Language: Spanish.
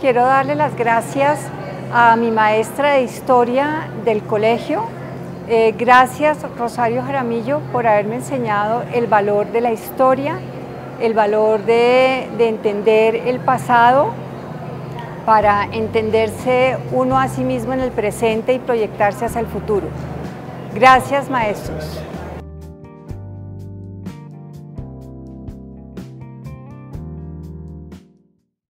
quiero darle las gracias a mi maestra de historia del colegio. Gracias, Rosario Jaramillo, por haberme enseñado el valor de la historia, el valor de entender el pasado para entenderse uno a sí mismo en el presente y proyectarse hacia el futuro. Gracias, maestros.